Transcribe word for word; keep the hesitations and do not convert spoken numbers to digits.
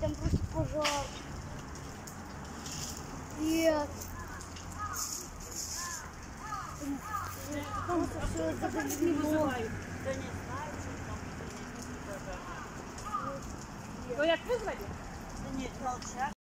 там просто пожар. Нет. Там все загорело. Ну як визвали? Нет, молчать.